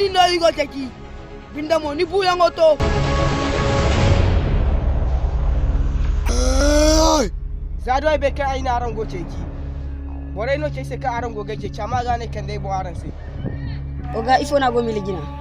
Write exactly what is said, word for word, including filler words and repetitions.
ni no yugo teki binda mo ni buya ngoto zado ai be kai ai na arango teki borai no ce se ka arango gaje chama gane kan dai bo aran sai oga ifo na go miligina